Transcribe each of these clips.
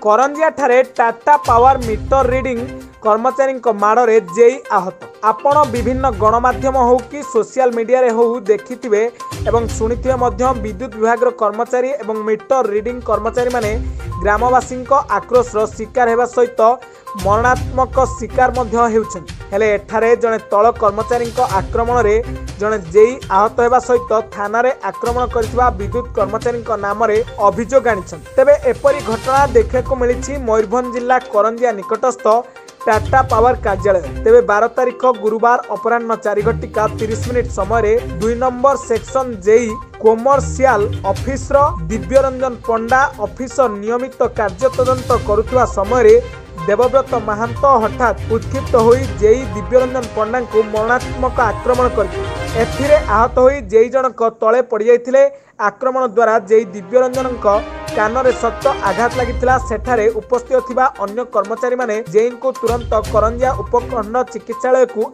करंजिया ठारे Tata power meter reading कर्मचारी माड़े जेई आहत। आपण विभिन्न गणमाध्यम हो कि सोशल मीडिया रे हो देखिथिबे एवं शुणिथिबे मध्य विद्युत विभाग कर्मचारी एवं मीटर रीडिंग कर्मचारी माने ग्रामवासी आक्रोशर शिकार हेबा सहित मरणात्मक शिकार हेले एठारे जड़े तल कर्मचारी आक्रमण रे जड़े जेई आहत होगा सहित थाना रे आक्रमण करथिबा विद्युत कर्मचारी नाम रे अभियोग आनिछन। तेबे एपरी घटना देखा मिली मयूरभंज जिला करंजिया निकटस्थ टाटा पावर कार्यालय। तेबे 12 तारिख गुरुवार अपराह्न 4:30 समय 2 number section JE commercial officer Divyaranjan Panda officer नियमित कार्य तदंत करुवा समय देवव्रत महांत हठात उत्क्षिप्त होई जेई दिव्यरंजन पंडा को मरणात्मक आक्रमण कर आहत होई जेई जनक तले पड़ जाइथिले। आक्रमण द्वारा जेई दिव्यरंजन कान रे सख्त आघात लगिथिला। सेठारे उपस्थित थिबा अन्य कर्मचारी माने जेई को तुरंत करंजिया उपखंड चिकित्सालय को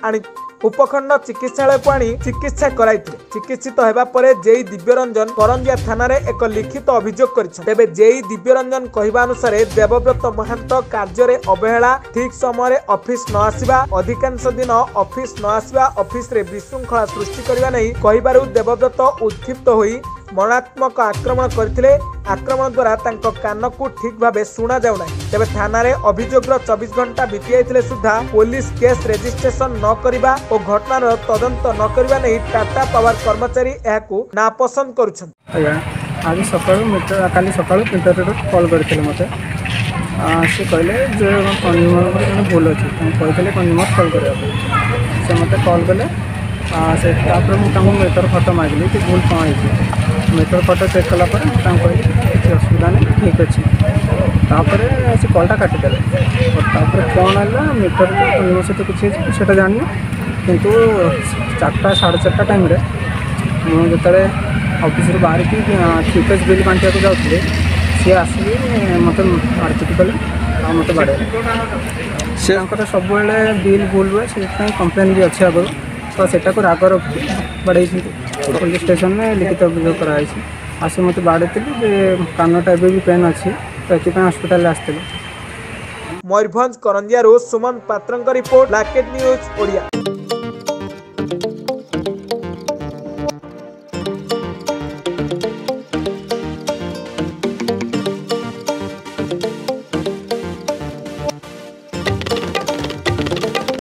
आनी चिकित्सा कराइथिले। चिकित्सित हेबा परे जेई दिव्यरंजन करंजिया थाना रे एक लिखित अभियोग करिछन। तेबे जेई दिव्यरंजन कहिबा अनुसार देवव्रत महांत कार्य रे अवहेला, ठीक समय ऑफिस न आसीबा, अधिकांश दिन ऑफिस न आसीबा, ऑफिस रे विशृंखला सृष्टि करबा नै कहिबारु देवव्रत उत्क्षिप्त होई मरणात्मक आक्रमण करथिले। आक्रमण द्वारा तांको कान को ठीक भाबे सुना जाउ नै। तेबे थाना रे अभियोगर 24 घंटा बीती आइथिले सुद्धा पुलिस केस रजिस्ट्रेशन न करिबा और घटनार तदंत न करिबा नै टाटा पावर कर्मचारी एहाकू नापसंद करुछन। आज सकाळू मीटर काली सकाळू मीटर कॉल करथिले मते से कहले जे कंज्यूमर भूल अछि कहथिले कंज्यूमर कॉल करिया से मते कॉल कले से तापर मु मीटर फोटो मागली कि भूल कौन है मीटर फोटो चेक कला पर किसी असुविधा नहीं ठीक अच्छे तापर से कॉलटा काटिदेले तापर कौन है मीटर कंज्यूमर सहित किसी से जानी किंतु 4टा 4:30 टाइम मुझे ऑफिस बाहर की फ्यूकेज बिल बांटा जाऊे सी आसिक मत मारपिट कले मत बाड़े से सब बिल भूल हुए से कंप्लेन भी अच्छे आगु तो सेटा को राग रखी बाड़े पुलिस स्टेशन में लिखित अभियोग कराई आसी मत बाड़े कानटा भी पेन अच्छी तो ये हस्पिटाल आसते। मयूरभंज करंजिया सुमन पात्र रिपोर्ट ब्लैकेट न्यूज ओडिया।